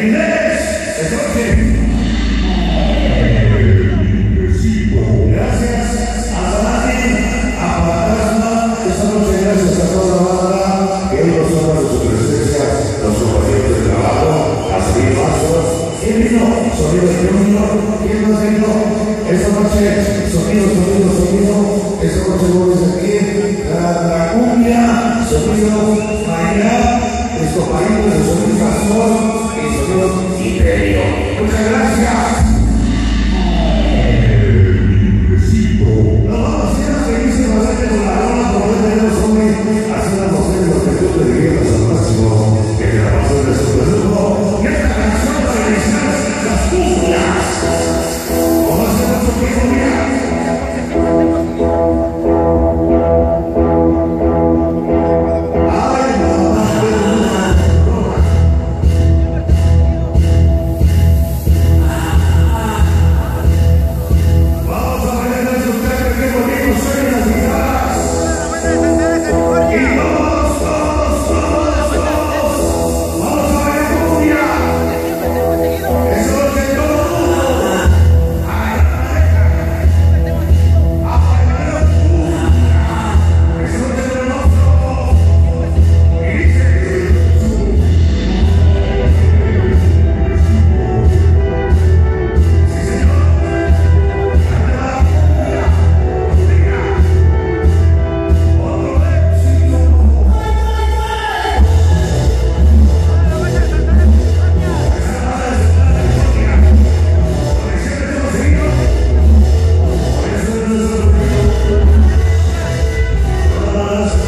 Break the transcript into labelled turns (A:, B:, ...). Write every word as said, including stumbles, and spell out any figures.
A: inglés, esta noche. Gracias a Salati, a Fantasma, esta noche gracias a toda la banda que nos honra de su presencia, los compañeros de trabajo, a Salir Pasos. ¿Quién vino? Sonido Junior. ¿Quién más vino? Esta noche, sonido, sonido, sonido. Esta noche vamos aquí, la, la cumbia, sonido María, mis compañeros de sonido Pastor y sonido Imperio. Muchas gracias. Nos vamos a hacer una felicidad con la rola por ver de los hombres, hacer las mujeres los que tú te diviertas al máximo, que te la pases de su lujo. Y esta canción para iniciar las cumbias. Vamos a hacer nuestro tiempo, mira.
B: Us